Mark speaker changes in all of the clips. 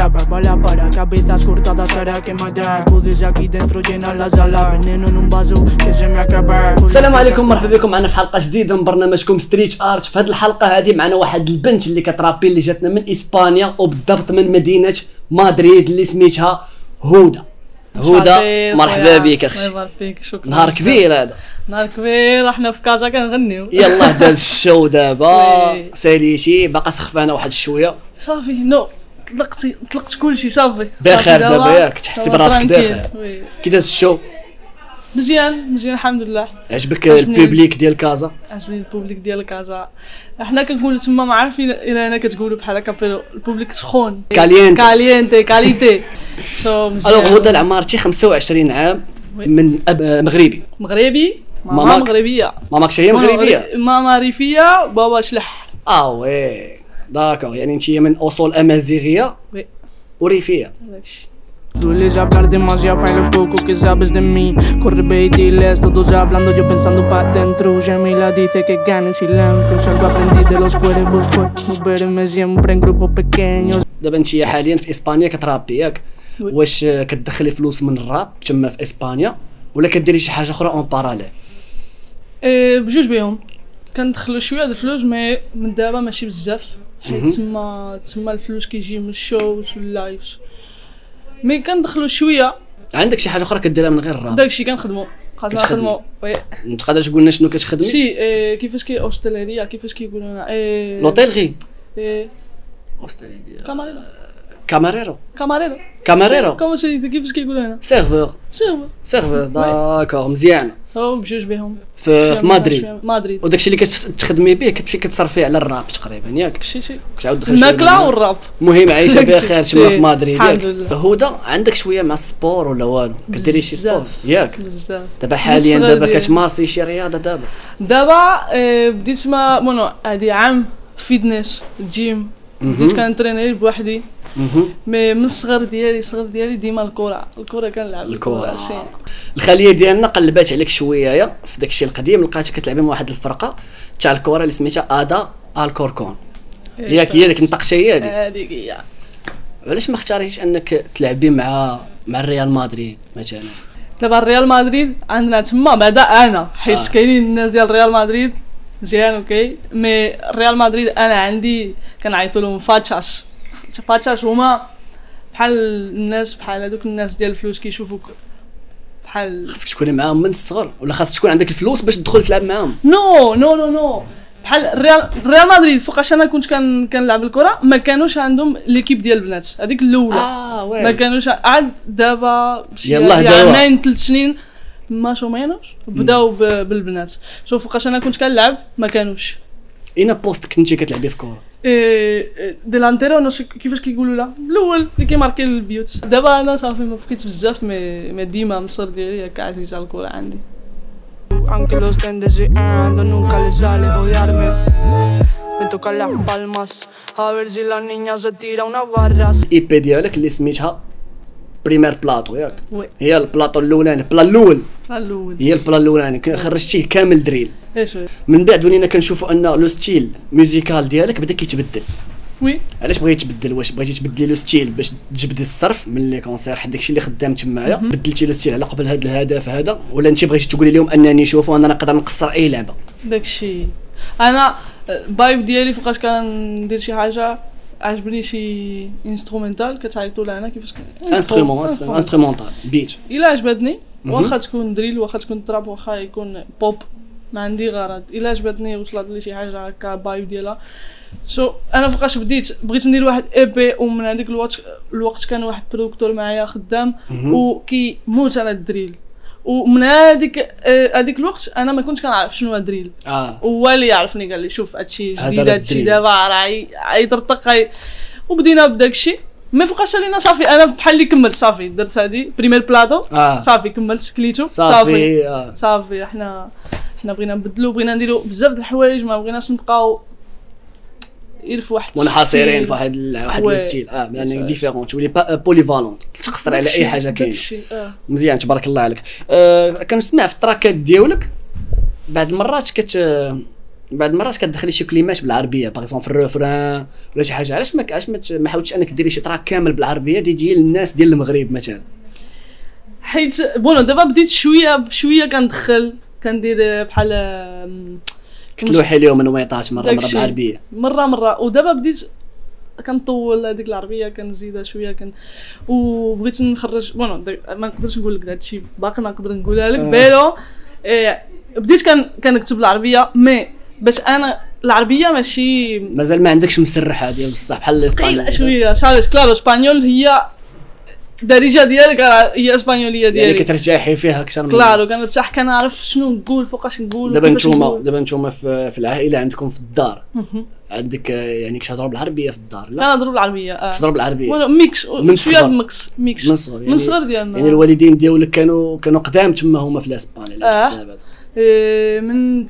Speaker 1: ya bala para cabezas cortadas para que matar pudes aquí dentro llena la sala veneno en un vaso que se me acaba.
Speaker 2: السلام عليكم، مرحبا بكم معنا في حلقه جديده من برنامجكم ستريت ارت. في هذه الحلقه هذه معنا واحد البنت اللي كترابي اللي جاتنا من اسبانيا وبالضبط من مدينه مدريد اللي سميتها هدى. هدى مرحبا بك اختي.
Speaker 3: الله يبارك فيك، شكرا.
Speaker 2: نهار كبير هذا،
Speaker 3: نهار كبير. احنا في كازا كنغنيو.
Speaker 2: يلا داز الشو دابا ساليتي باقا سخفانه واحد شويه
Speaker 3: صافي نو طلقت كلشي صافي
Speaker 2: بخير دابا ياك تحسي براسك بخير. كي داز الشو؟
Speaker 3: مزيان الحمد لله.
Speaker 2: عجبك البوبليك ديال كازا؟
Speaker 3: عجبني البوبليك ديال كازا. احنا كنقولوا تما ما عارفين الى هنا كتقولوا بحال هكا بيرو البوبليك سخون كالينتي كاليتي سو مزيان.
Speaker 2: الوغ هدى العمارتي 25 عام من مغربي
Speaker 3: ماما مغربيه.
Speaker 2: ماماك هي مغربيه؟
Speaker 3: ماما ريفيه بابا شلح.
Speaker 2: وي داكور، يعني انت من اصول امازيغيه وريفيه.
Speaker 1: Sueles hablar demasiado para lo poco que sabes de mí. Corre diles, todos hablando, yo pensando pa' dentro. Jamila dice que gane en silencio. Algo aprendí de los cuervos fue moverme siempre en grupos pequeños.
Speaker 2: دابا انت حاليا في اسبانيا كترابي ياك؟ واش كتدخلي فلوس من الراب تما في اسبانيا ولا كديري شي حاجه اخرى اون باراليل؟
Speaker 3: بجوج بهم كندخلوا شويه د الفلوس مي من دابا ماشي بزاف، حيت تما الفلوس كيجي من الشوز واللايفز، مي كندخلوا شويه.
Speaker 2: عندك شي حاجه اخرى كديرها من غير الراب؟
Speaker 3: داكشي كنخدموا خاصنا نخدموا. وي
Speaker 2: تقدر تقول لنا شنو كتخدمي؟
Speaker 3: سي كيفاش كي اوستيليريا، كيفاش كيقولوا لنا
Speaker 2: لوطيلغي
Speaker 3: اوستيليريا
Speaker 2: كاماريرو
Speaker 3: كما شي كيفاش كيقولوا هنا
Speaker 2: سيرفور داكور مزيان.
Speaker 3: بجوج بهم
Speaker 2: في مدريد
Speaker 3: وداكشي
Speaker 2: اللي كتخدمي به كتمشي كتصرفي على الراب تقريبا ياك؟
Speaker 3: شي
Speaker 2: كتعاود دخل
Speaker 3: الماكله والراب.
Speaker 2: المهم عايشه بخير تما في مدريد
Speaker 3: ياك؟
Speaker 2: هدى عندك شويه مع السبور ولا والو؟ كديري شي سبور ياك؟
Speaker 3: بزاف
Speaker 2: دابا حاليا دابا كتمارسي شي رياضه
Speaker 3: دابا بديت ما هادي عام فيتنس جيم، بديت كنتريني بوحدي. مي من الصغر ديالي ديما الكره كنلعب الكره.
Speaker 2: الخليه ديالنا قلبات عليك شويه في داكشي القديم، لقيتك كتلعبي مع واحد الفرقه تاع الكره اللي سميتها ادا الكوركون ياك؟ هي ديك النطقشه
Speaker 3: هذيك هي.
Speaker 2: علاش ما اختاريتيش انك تلعبي مع الريال مدريد مثلا؟
Speaker 3: دابا الريال مدريد عندنا تما بعدا انا حيت كاينين الناس ديال الريال مدريد مزيان اوكي، مي الريال مدريد انا عندي كنعيطوا لهم فاتشاش هما بحال الناس بحال هذوك الناس ديال الفلوس كيشوفوك بحال. خاصك
Speaker 2: تكوني معاهم من الصغر ولا خاصك تكون عندك الفلوس باش تدخل تلعب معاهم؟
Speaker 3: نو بحال الريال مدريد فوقاش انا كنت كنلعب الكره ما كانوش عندهم ليكيب ديال البنات هذيك الاولى. ما كانوش عاد دابا يعني 3 سنين ماشو مينوش بداو بالبنات. شوف فوقاش انا كنت كنلعب ما كانوش.
Speaker 2: اين بوست كنتي كتلعبي في كره؟
Speaker 3: ديلانتيرو كيفاش كيقولوا لا الاول اللي كيماركي البيوت. دابا انا صافي ما بقيتش بزاف مي ديما مصر ديالي هكا عزيزه على الكره عندي.
Speaker 1: Aunque lo estén deseando, nunca les sale odiarme. Me tocan las palmas, a ver si la niña se tira una barra.
Speaker 2: الاي ديالك اللي سميتها بريمير بلاطو ياك؟ هي البلاطو الاولاني، البلا الاول هي البلا الاولاني خرجتيه كامل دريل. من بعد ولينا كنشوفوا ان لو ستيل ميوزيكال ديالك بدا كيتبدل. علاش بغيتي تبدل؟ واش بغيتي تبدلي لو ستيل باش تجبدي الصرف من لي كونسير حيت داكشي اللي خدامت معايا بدلتي لو ستيل على قبل هذا الهدف هذا، ولا انت بغيتي تقولي لهم انني شوفوا انا نقدر نقصر اي لعبه؟
Speaker 3: داكشي انا بايب ديالي فوقاش كندير شي حاجه عجبني شي انسترومنتال كتعيطوا لها هنا كيفاش
Speaker 2: انسترومونتال بيت
Speaker 3: الا عجبتني واخا تكون دريل واخا تكون تراب واخا يكون بوب ما عندي غرض. الا عجبتني وصلت لي شي حاجه هكا بايب ديالها انا فوقاش بغيت ندير واحد ايبي. ومن هذيك الوقت كان واحد برودكتور معايا خدام وكيموت على الدريل، ومن هذيك الوقت انا ما كنتش كنعرف شنو هو دريل. هو اللي يعرفني قال لي شوف هادشي جديد هادشي دابا راه يطرطق وبدينا بداك الشيء. مي فوقاش لينا صافي انا بحال اللي كملت صافي درت هادي بريمير بلاطو صافي كملت كليتو صافي احنا بغينا نبدلو بغينا نديرو بزاف د الحوايج ما بغيناش نبقاو غير في واحد
Speaker 2: منحصرين في واحد الستيل يعني ديفيرون تولي بوليفالونت تقصر على اي حاجه كاينه. مزيان تبارك الله عليك. كنسمع في التراكات ديالك بعض المرات بعض المرات كتدخلي شي كلمات بالعربيه باغ اكزومبل في الريفران ولا شي حاجه، علاش ما حاولتش انك ديري شي تراك كامل بالعربيه ديال الناس ديال المغرب مثلا؟
Speaker 3: حيت بون دابا بديت شويه بشويه كندير بحال
Speaker 2: كتلوحي لهم نويطات مره بالعربيه
Speaker 3: مره ودابا بديت كنطول هذيك العربيه كنزيدها شويه وبغيت نخرج بون ما نقدرش نقول لك هادشي باقي ما نقدر نقولها لك بيرو بديت كنكتب العربيه مي باش انا العربيه ماشي
Speaker 2: مازال ما عندكش مسرحه ديال بصح بحال الاسبانيول
Speaker 3: شويه صافي كلارو اسبانيول هي الدارجه ديالك هي اسبانيوليه ديالي
Speaker 2: يعني كترتاحي فيها اكثر
Speaker 3: كلارو كنرتاح كنعرف شنو نقول فوقاش نقول.
Speaker 2: دابا نتوما في العائله عندكم في الدار عندك يعني كتهضروا بالعربيه في الدار؟ لا
Speaker 3: كنهضروا بالعربيه
Speaker 2: كتهضروا بالعربيه
Speaker 3: ولا ميكس شويه ميكس
Speaker 2: من
Speaker 3: صغر ديالنا
Speaker 2: يعني الوالدين ديالك كانوا قدام تما هما في الاسبان على حساب هذا
Speaker 3: من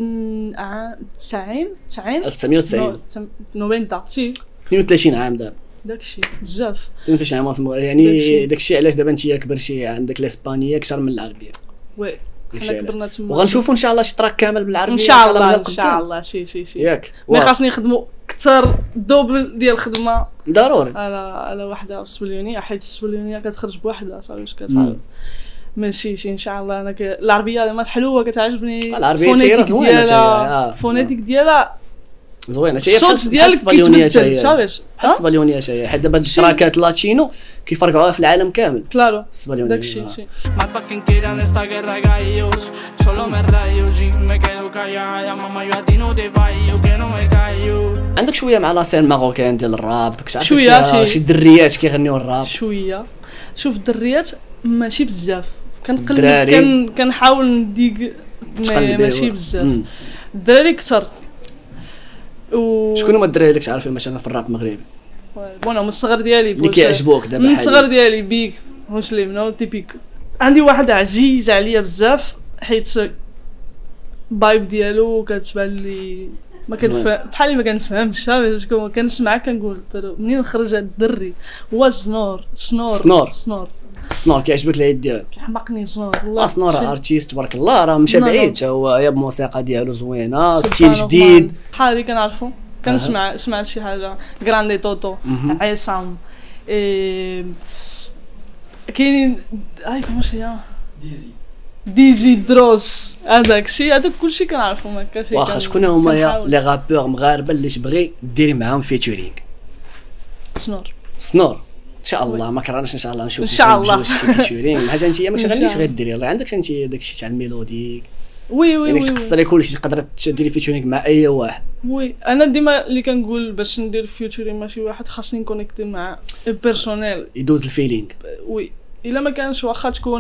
Speaker 3: 1990 سي
Speaker 2: 32 عام دابا
Speaker 3: داكشي بزاف
Speaker 2: 32 عام في المغرب يعني داكشي علاش دابا انت كبرتي عندك الاسبانيه اكثر من العربيه.
Speaker 3: وي حنا كبرنا تما
Speaker 2: وغنشوفوا ان شاء الله شي تراك كامل بالعربيه
Speaker 3: ان شاء الله شي
Speaker 2: ياك
Speaker 3: مي خاصني نخدموا اكثر دوبل ديال الخدمه
Speaker 2: ضروري
Speaker 3: على وحده في السبليونيه حيت السبليونيه كتخرج بوحدها صافي واش كتعرف ماشي ان شاء الله انا العربيه زعما حلوه كتعجبني
Speaker 2: العربيه حتى هي زوينه
Speaker 3: الفونيتيك ديالها
Speaker 2: زوينه
Speaker 3: حتى هي الصوت ديالك كيتبدل صافي
Speaker 2: السباليونيه حتى هي حيت دابا الشراكات لاتينو كيفرقعوها في العالم كامل
Speaker 3: كلارو
Speaker 2: السباليونيه
Speaker 3: داكشي
Speaker 2: عندك شويه مع لاسين ماروكان ديال الراب كتعرف
Speaker 3: شويه
Speaker 2: شي دريات كيغنيو الراب
Speaker 3: شويه شوف الدريات ماشي بزاف كنقلب كنحاول نديق ماشي بزاف الدراري كثر
Speaker 2: شكون هما الدراري اللي كتعرفي مثلا في الراب المغربي؟
Speaker 3: وانا من الصغر ديالي
Speaker 2: اللي كيعجبوك دابا
Speaker 3: من الصغر ديالي بيك مسلم تيبيك عندي واحد عزيز عليا بزاف حيت بايب ديالو كتبان لي ما كنفهم بحالي ما كنفهمش كنسمع كنقول منين خرج هذا الدري هو
Speaker 2: سنور كيعجبك العيد ديالو
Speaker 3: كيحمقني سنور والله
Speaker 2: سنور ارتيست تبارك الله راه مشى بعيد هو يا الموسيقى ديالو زوينه ستيل جديد
Speaker 3: بحالي كنعرفو سمعت شي حاجه غراندي توتو عصام كاينين كيفاش هي ديجي دروس هذاك كلشي كنعرفو ما كاينش
Speaker 2: واخا شكون هما لي رابور مغاربه اللي تبغي ديري معاهم فيتورينغ؟ سنور ان شاء الله ما كرهناش ان شاء الله نشوف
Speaker 3: ان شاء الله
Speaker 2: فيتورينغ حاجه انت ما تغنيش غير ديري راه عندك انت داكشي تاع الميلوديك
Speaker 3: وي
Speaker 2: يعني تقصري كلشي تقدر ديري فيتورينغ مع اي واحد.
Speaker 3: وي انا ديما اللي كنقول باش ندير فيتورينغ مع شي واحد خاصني نكونيكتي مع بيرسونيل
Speaker 2: يدوز الفيلينغ.
Speaker 3: وي الا ما كانش واخا تكون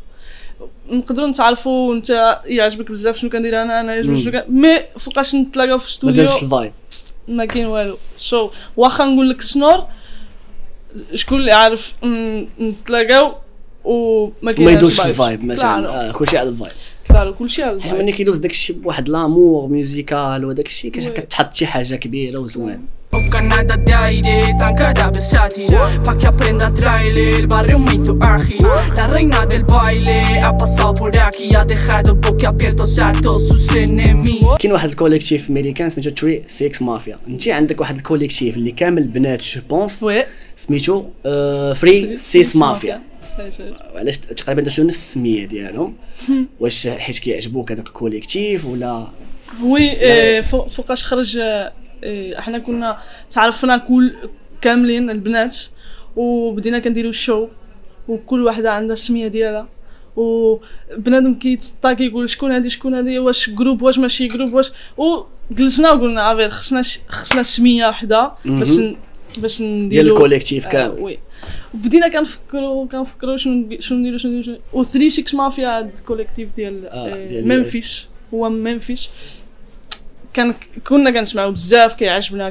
Speaker 3: نقدروا نتعرفوا وانت يعجبك بزاف شنو كندير انا يعجبني شنو مي فوقاش نتلاقاو في الاستوديو
Speaker 2: ما دازش الفايب
Speaker 3: ما كاين والو واخا نقول لك سنور شكون اللي عارف نتلاقاو وما كاينش
Speaker 2: ما يدوزش الفايب مثلا كلشي على الفايب
Speaker 3: كلارو كلشي على الفايب
Speaker 2: حيت ملي كيدوز داكشي بواحد لامور ميوزيكال وداك الشيء كتحط شي حاجه كبيره وزوينه.
Speaker 4: Ho canada di aire, tan cara versátil Pa' que aprenda a traerle, el barrio me hizo ágil La reina del baile ha pasado por aquí Ha dejado boquiabiertos a todos sus enemigos
Speaker 2: كاين واحد الكوليكتيف امريكان سميتو 36 مافيا. انت عندك واحد الكوليكتيف اللي كامل بنات جو بونس سميتو فري 6 مافيا. علاش تقريبا درتو نفس السميه ديالهم؟ واش حيت كيعجبوك هذاك الكوليكتيف ولا؟
Speaker 3: وي فوقاش خرج احنا كنا تعرفنا كاملين البنات وبدينا كنديروا الشو وكل واحده عندها السميه ديالها وبنادم كيتطاكي يقول شكون هذه واش جروب واش ماشي جروب واش وجلسنا وقلنا افير خصنا سميه وحده باش نديروا
Speaker 2: ديال الكوليكتيف كامل.
Speaker 3: وي وبدينا كنفكروا شنو نديروا و 36 مافيا هذا الكوليكتيف ديال منفيس هو منفيس كنا كنسمعوا بزاف كيعجبنا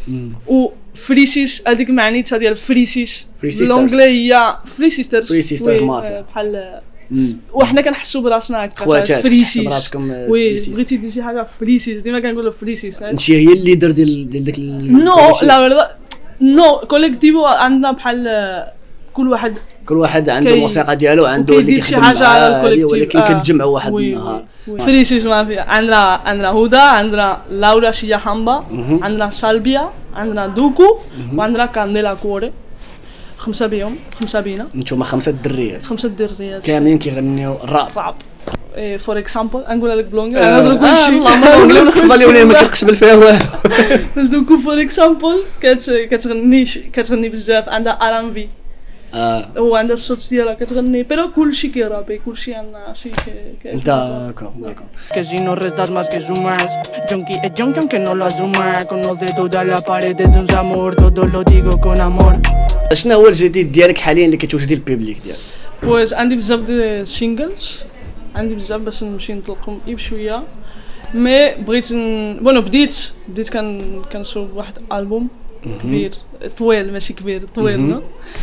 Speaker 3: وفريسيس هذيك معنيتها ديال فريسيس بالانجلي هي فريسيسترز
Speaker 2: مافيا
Speaker 3: بحال وحنا كنحسوا براسنا
Speaker 2: فريسيس
Speaker 3: وي بغيتي دير شي حاجه فريسيس ديما كنقولوا فريسيس
Speaker 2: انت هي الليدر ديال داك
Speaker 3: نو كوليكتيف عندنا بحال كل واحد
Speaker 2: كل واحد عنده الموسيقى ديالو، عنده اللي كيخدم معاه، ولكن كتجمعوا واحد النهار.
Speaker 3: فريسيس مافيا عندنا هدى، عندنا لاورا شيا حامبا، عندنا سالبيا، عندنا دوكو، وعندنا كانديلا كوري. 5 بيهم، 5 بينا.
Speaker 2: نتوما 5 دريات.
Speaker 3: 5 دريات
Speaker 2: كاملين كيغنيو الراب.
Speaker 3: فور اكزامبل نقولها لك بلونغ نهضروا كلشي.
Speaker 2: الله ما نقولوا الصباليوني ما كيقبل فيها والو.
Speaker 3: باش دوكو فور اكزامبل كتغني بزاف، عندها ارانفي. وعندها الصوت ديالها كتغني، بيرو كلشي كيرابي، كلشي عندنا شي
Speaker 2: داكور.
Speaker 1: Que si no restas más que sumas, Junkie es junkie aunque no lo asuma, conoce todas las paredes de un amor, todo lo digo con amor.
Speaker 2: شنو هو الجديد ديالك حاليا اللي كتوجدي البيبليك ديالك؟
Speaker 3: بويز عندي بزاف ديال سينجلز، عندي بزاف باش نمشي نطلقهم بشويه، مي بغيت بونو بديت كنصوب واحد البوم كبير طويل، ماشي كبير طويل، نو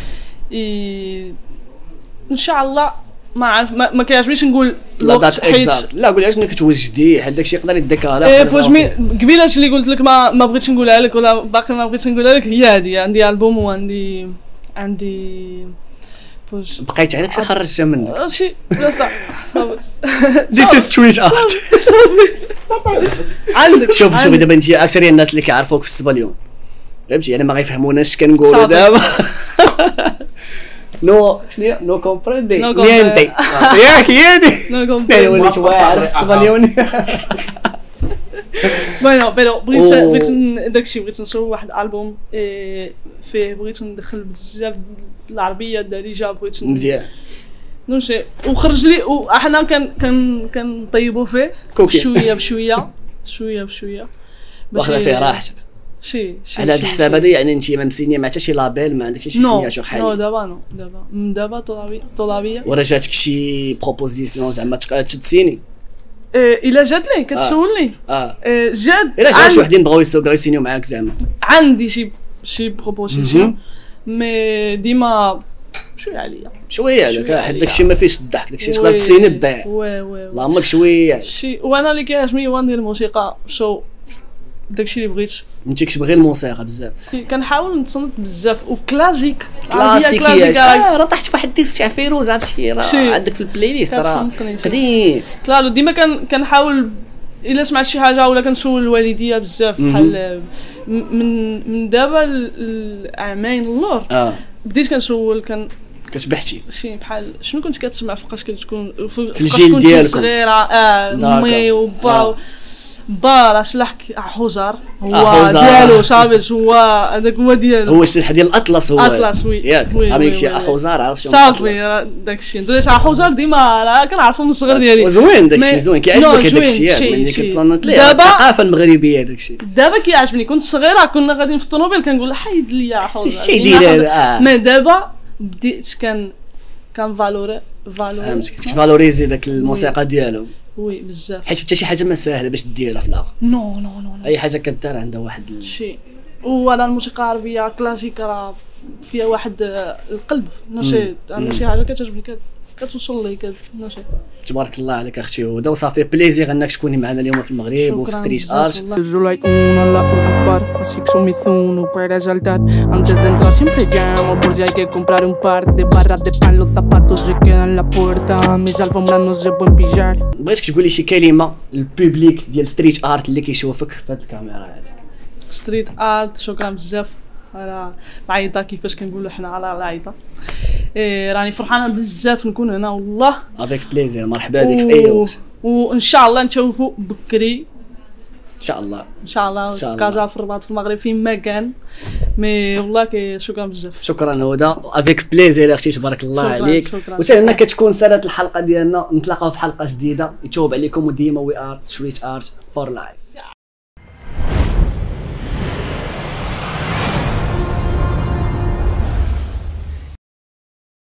Speaker 3: ان شاء الله. ما عارف، ما كيعجبنيش نقول الوقت حيت
Speaker 2: لا قولي اش كتوجدي، حيت داكشي يقدر يديكالا.
Speaker 3: بوج قبيله اللي قلت لك ما بغيتش نقولها لك، ولا باقي ما بغيتش نقولها لك، هي هذه. عندي البوم وعندي بوج
Speaker 2: بقيت عليك شي خرجتها منك
Speaker 3: شي بلاصه.
Speaker 2: This is street art.
Speaker 3: عندك
Speaker 2: شوف دابا انت اكثر الناس اللي كيعرفوك في السباليون، فهمتي يعني ما غيفهموناش كنقولوا دابا. نو كومبريندي نينتي ياك هيدي
Speaker 3: نو كومبريندي
Speaker 2: وليت واعر في السباليون.
Speaker 3: بيرو بغيت داكشي، بغيت نصور واحد البوم فيه، بغيت ندخل بزاف العربيه الدارجه، بغيت
Speaker 2: مزيان
Speaker 3: نوشي وخرج لي، وحنا كنطيبوا فيه شويه بشويه
Speaker 2: واخذه فيه راحتك.
Speaker 3: شي
Speaker 2: على هذا الحساب هذا يعني انت ما مسينيه مع حتى شي لابيل، ما عندكش شي سينياتور حاليا؟
Speaker 3: نو دابا طلبيه.
Speaker 2: ورا جاتك شي بروبوزيسيون زعما تسيني؟
Speaker 3: الا جات لي كتسولني جات،
Speaker 2: الا جات شي وحدين بغاو يسينيو معاك زعما؟
Speaker 3: عندي شي بروبوزيسيون، مي ديما شويه عليك
Speaker 2: حيت داكشي ما فيهش الضحك، داكشي تقدر تسيني تضيع. الله عمرك شويه
Speaker 3: شي. وانا اللي كيعجبني هو ندير الموسيقى، داكشي اللي بغيت.
Speaker 2: انت كتبغي الموسيقى بزاف؟
Speaker 3: كنحاول نتصنت بزاف وكلاسيك
Speaker 2: كلاسيكيات. راه طحت في واحد الديسك تاع فيروز، عرفتي راه عندك في البلاي ليست راه قديم.
Speaker 3: كلارو ديما كنحاول الا سمعت شي حاجه ولا كنسول الوالديه بزاف، بحال من دابا العامين اللور بديت كنسول
Speaker 2: كتبحثي
Speaker 3: شي بحال شنو كنت كتسمع فوقاش كتكون
Speaker 2: في الجيل ديالكم
Speaker 3: صغيره. مي وبا راه شلح حوزار هو ديالو شابس، هو هذاك هو ديالو،
Speaker 2: هو الشلح ديال الاطلس، هو
Speaker 3: اطلس
Speaker 2: ياك عامل شي حوزار عرفتي
Speaker 3: صافي. داكشي ندير حوزار ديما راه كنعرفو من الصغر ديالي.
Speaker 2: زوين داكشي زوين، كيعجبك هذاك الشيء ملي كتصنت ليه الثقافه المغربيه. داكشي
Speaker 3: دابا كيعجبني. كنت صغيره كنا غاديين في الطوموبيل كنقول حيد ليا حوزار
Speaker 2: الشيء ديال
Speaker 3: مي دابا بديت كان
Speaker 2: فهمتك، كتفالوريزي داك الموسيقى ديالهم.
Speaker 3: وي بزاف،
Speaker 2: حيت حتى شي حاجه ما ساهله باش ديرها في الاخر.
Speaker 3: نو
Speaker 2: اي حاجه كدار عندها واحد
Speaker 3: شي. وانا الموسيقى العربيه كلاسيك راه فيها واحد القلب، نشيط، عندها شي حاجه كتعجبني كتوصل لي نشيط.
Speaker 2: تبارك الله عليك اختي هدى، وصافي بليزير انك تكوني معنا اليوم في المغرب وفي ستريت ارت.
Speaker 1: Así que son mi zuno para saltar. Antes de entrar siempre llamo por si hay que comprar un par de barras de pan. Los zapatos se quedan en la puerta. Mis alfombras no se pueden pillar.
Speaker 2: بغيتك تقولي شي كلمه للبوبليك ديال ستريت ارت اللي كيشوفك في هذه الكاميرا هذه.
Speaker 3: ستريت ارت شكرا بزاف على العيطه، كيفاش كنقولوا حنا على العيطه. راني فرحانه بزاف نكون هنا والله.
Speaker 2: افيك بليزير، مرحبا بك في اي وقت.
Speaker 3: وان شاء الله نشوفوا بكري
Speaker 2: ان شاء الله
Speaker 3: في كازا، في الرباط، في المغرب، فين ما كان. مي والله شكرا بزاف.
Speaker 2: شكرا هدى، افيك بليزير اختي، تبارك الله عليك. وحتى هنا كتكون سالات الحلقه ديالنا، نتلاقاو في حلقه جديده. يتوب عليكم، وديما وي ار ستريت ارت فور لايف.